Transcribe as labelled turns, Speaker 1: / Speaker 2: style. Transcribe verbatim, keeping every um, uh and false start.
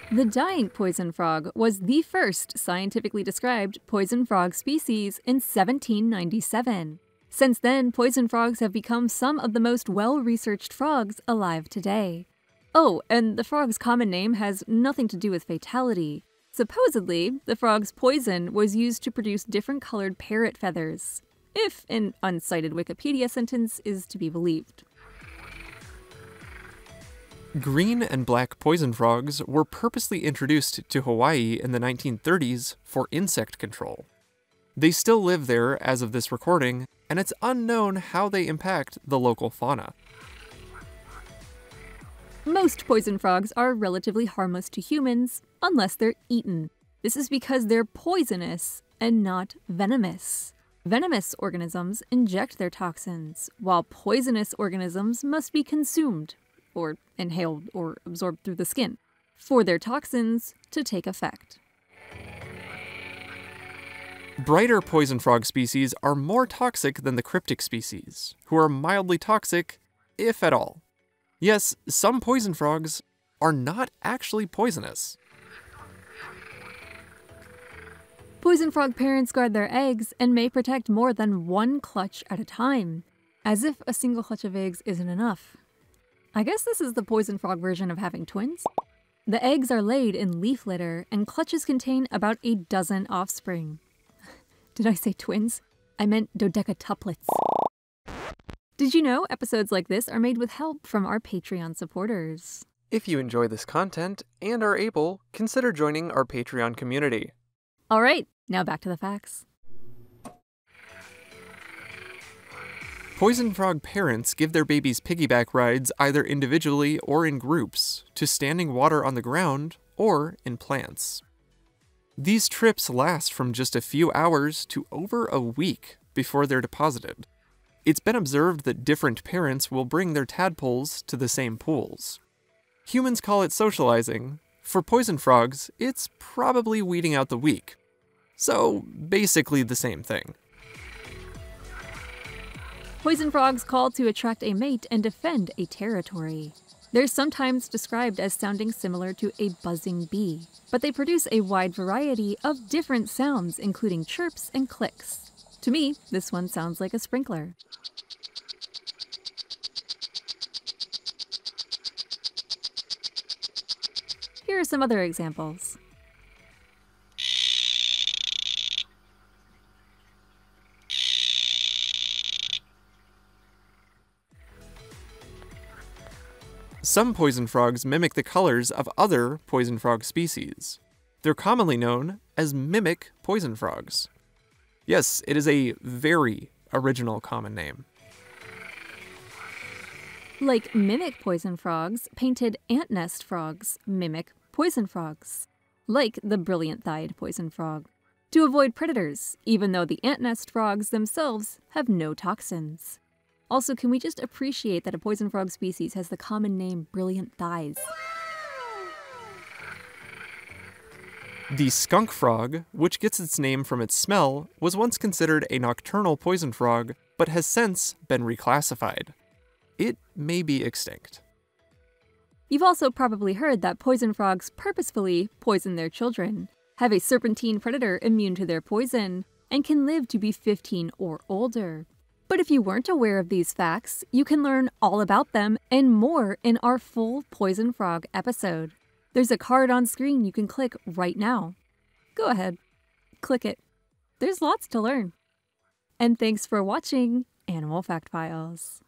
Speaker 1: The giant poison frog was the first scientifically described poison frog species in seventeen ninety-seven. Since then, poison frogs have become some of the most well-researched frogs alive today. Oh, and the frog's common name has nothing to do with fatality. Supposedly, the frog's poison was used to produce different colored parrot feathers, if an uncited Wikipedia sentence is to be believed.
Speaker 2: Green and black poison frogs were purposely introduced to Hawaii in the nineteen thirties for insect control. They still live there as of this recording, and it's unknown how they impact the local fauna.
Speaker 1: Most poison frogs are relatively harmless to humans, unless they're eaten. This is because they're poisonous and not venomous. Venomous organisms inject their toxins, while poisonous organisms must be consumed, or inhaled or absorbed through the skin, for their toxins to take effect.
Speaker 2: Brighter poison frog species are more toxic than the cryptic species, who are mildly toxic, if at all. Yes, some poison frogs are not actually poisonous.
Speaker 1: Poison frog parents guard their eggs and may protect more than one clutch at a time, as if a single clutch of eggs isn't enough. I guess this is the poison frog version of having twins. The eggs are laid in leaf litter, and clutches contain about a dozen offspring. Did I say twins? I meant dodecatuplets. Did you know episodes like this are made with help from our Patreon supporters?
Speaker 2: If you enjoy this content and are able, consider joining our Patreon community.
Speaker 1: Alright, now back to the facts.
Speaker 2: Poison frog parents give their babies piggyback rides either individually or in groups, to standing water on the ground or in plants. These trips last from just a few hours to over a week before they're deposited. It's been observed that different parents will bring their tadpoles to the same pools. Humans call it socializing. For poison frogs, it's probably weeding out the weak. So, basically the same thing.
Speaker 1: Poison frogs call to attract a mate and defend a territory. They're sometimes described as sounding similar to a buzzing bee, but they produce a wide variety of different sounds, including chirps and clicks. To me, this one sounds like a sprinkler. Here are some other examples.
Speaker 2: Some poison frogs mimic the colors of other poison frog species. They're commonly known as mimic poison frogs. Yes, it is a very original common name.
Speaker 1: Like mimic poison frogs, painted ant nest frogs mimic poison frogs, like the brilliant-thighed poison frog, to avoid predators, even though the ant nest frogs themselves have no toxins. Also, can we just appreciate that a poison frog species has the common name brilliant thighs?
Speaker 2: The skunk frog, which gets its name from its smell, was once considered a nocturnal poison frog, but has since been reclassified. It may be extinct.
Speaker 1: You've also probably heard that poison frogs purposefully poison their children, have a serpentine predator immune to their poison, and can live to be fifteen or older. But if you weren't aware of these facts, you can learn all about them and more in our full poison frog episode. There's a card on screen you can click right now. Go ahead, click it. There's lots to learn. And thanks for watching Animal Fact Files.